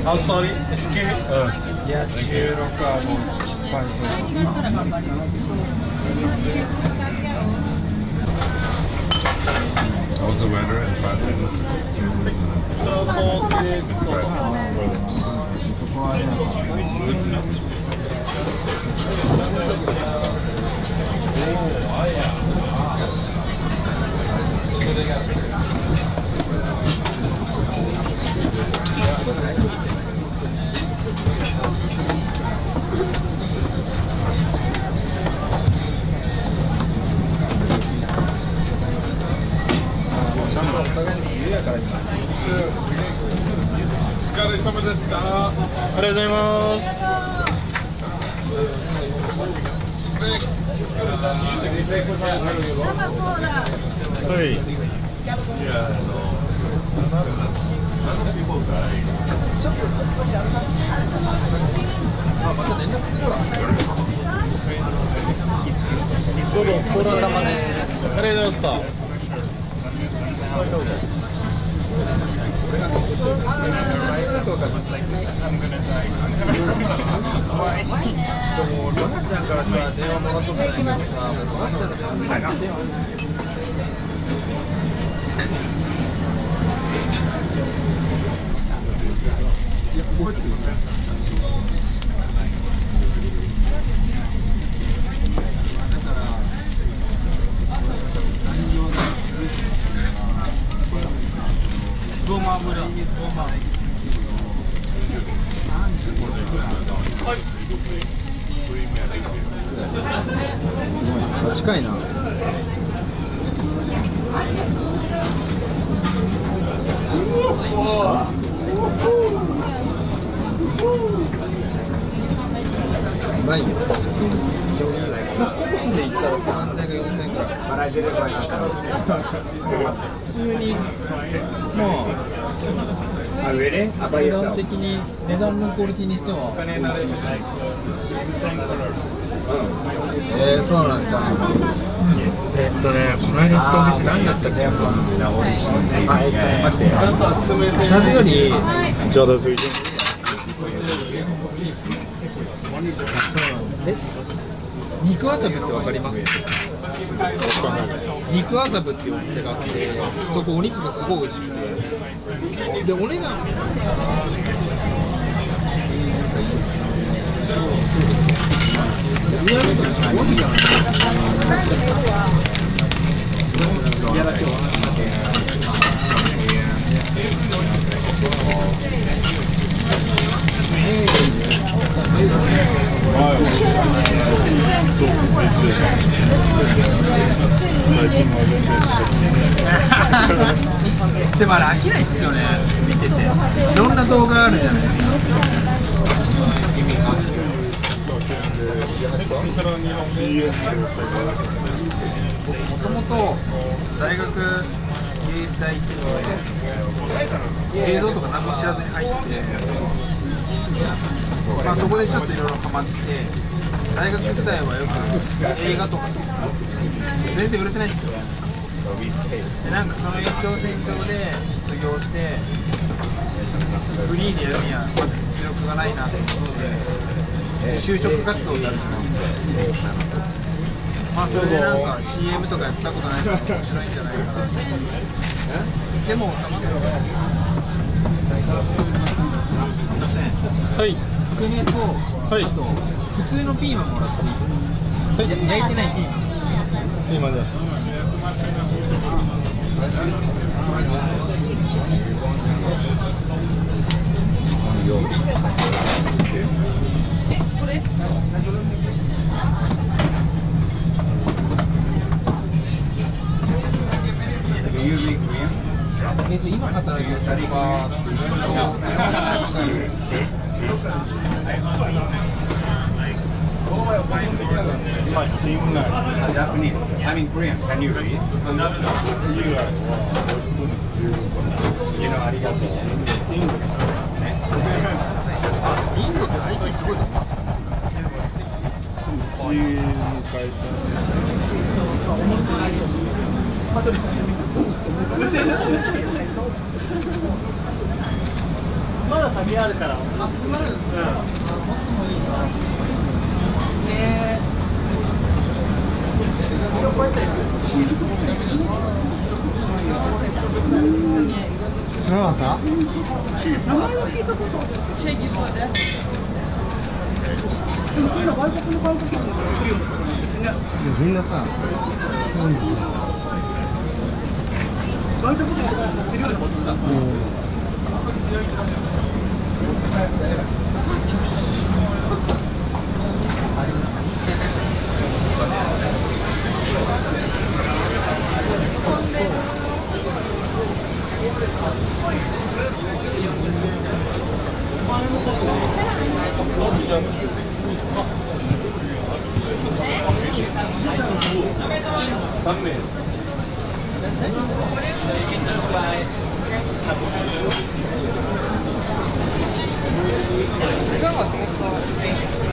あ、sorry, excuse me. いや、16はもう失敗する。 How's the weather in Thailand? そこはあれなんですか。 お疲れ様でした。ありがとうございます。はい。どうぞ、ごちそうさまです。ありがとうございました。 近いな。うまいよ。まあコースで言ったら3000円か4000円くらい。普通にまあ値段的に値段のクオリティにしては美味しいし。そうなんだ。この間行ったお店何だったっけ？サビよりちょうどついてる。 肉麻布ってわかります？肉麻布っていうお店があって、そこお肉がすごい美味しくて、でお値段でもあれ飽きないっすよね、見てて。いろんな動画あるじゃないですか。もともと大学芸大っていうので映像とか何も知らずに入って、まあ、そこでちょっといろいろハマって、大学時代はよく映画とか全然売れてないんですよ。でなんかその延長線上で卒業してフリーでやるにはまず実力がないなと思って就職活動になるんですよ。まあそれでなんか CM とかやったことないから面白いんじゃないかなと思って。でもたまたますいません、 はい。 つくねと、 はい、 あと普通のピーマンもらっていいですか？ はい、 焼いてないピーマン。 ピーマンです。 今働いてるサリバーっていう Japanese. I mean Korean. Can you read? You know, ありがとう。 インドって最近すごいです。後で写真見て。 まだ先あるから。あ、そうなんですね。持つもいいな。ねえ。こうやって。知らなかった？名前を聞いたことある。みんなさ、3名。